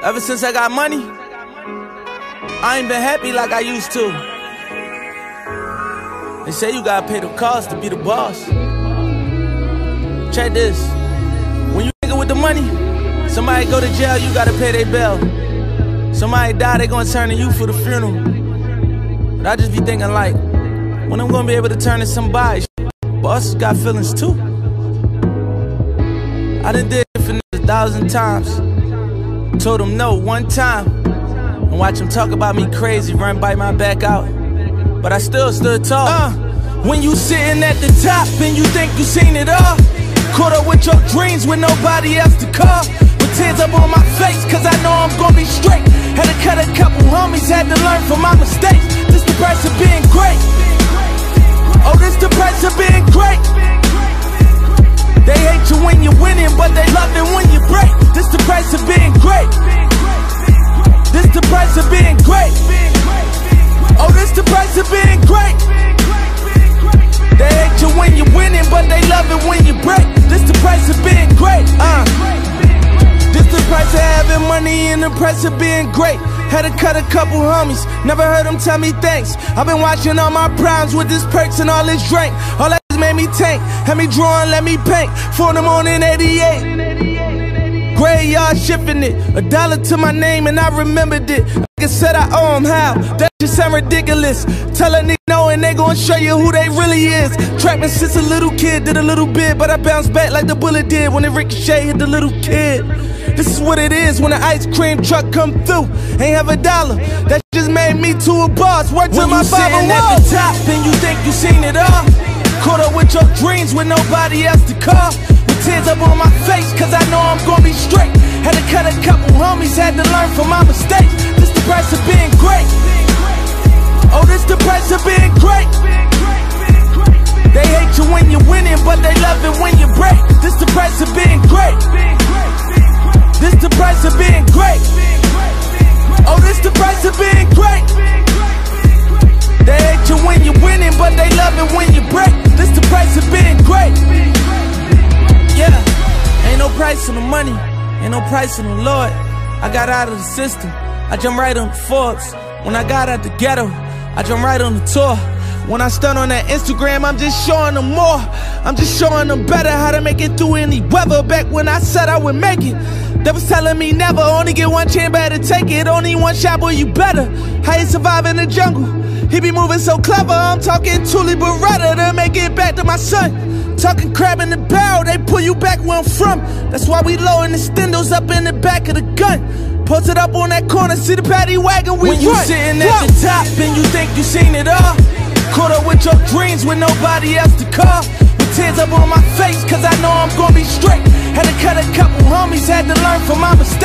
Ever since I got money, I ain't been happy like I used to. They say you gotta pay the cost to be the boss. Check this. When you nigga with the money, somebody go to jail, you gotta pay their bail. Somebody die, they gonna turn to you for the funeral. But I just be thinking like, when I'm gonna be able to turn to somebody? Bosses got feelings too. I done did it for niggas 1,000 times. Told them no one time, and watch them talk about me crazy, run bite my back out. But I still stood tall. When you sitting at the top and you think you seen it all, caught up with your dreams with nobody else to call. With tears up on my face, cause I know I'm gonna be straight. Had to cut a couple homies, had to learn from my mistakes. This the price of being great. Oh, this the price of being great. They hate you when you're winning, but they love it when you break. This the price of being great. This the price of being great. Oh, this the price of being great. They hate you when you're winning, but they love it when you break. This the price of being great. This the price of having money and the price of being great. Had to cut a couple homies, never heard them tell me thanks. I've been watching all my primes with this perks and all this drink. All that made me tank, had me drawing, let me paint. 4 in the morning, 88. Graveyard shifting it, $1 to my name and I remembered it. Like I said, I owe them how, that just sound ridiculous. Tell a nigga no and they gon' show you who they really is. Trapping since a little kid, did a little bit, but I bounced back like the bullet did when it ricochet hit the little kid. This is what it is when the ice cream truck come through. Ain't have $1, that just made me to a boss. Work till my father at the top and you think you seen it all. Caught up with your dreams with nobody else to call. With tears up on my face, cause I know I'm gonna be straight. Had to cut a couple homies, had to learn from my mistakes. This the price of being great. Oh, this the price of being great. They hate you when you're winning, but they love it when you break. This the price of being great. This the price of being great. Oh, this the price of being great. They hate you when you're winning, but they love it when you break. This the price of being great. Yeah, ain't no price on the money, ain't no price on the Lord. I got out of the system, I jumped right on Forbes. When I got out the ghetto, I jumped right on the tour. When I stun on that Instagram, I'm just showing them more. I'm just showing them better how to make it through any weather. Back when I said I would make it, they was telling me never. Only get one chance, better take it. Only one shot, boy, you better. How you survive in the jungle? He be moving so clever. I'm talking Thule Beretta to make it back to my son. Talking crab in the barrel, they pull you back where I'm from. That's why we low in the stendos up in the back of the gun. Posted up on that corner, see the paddy wagon, we run. When you sitting at the top and you think you seen it all, caught up with your dreams with nobody else to call. With tears up on my face, cause I know I'm gonna be straight. Had to cut a couple homies, had to learn from my mistakes.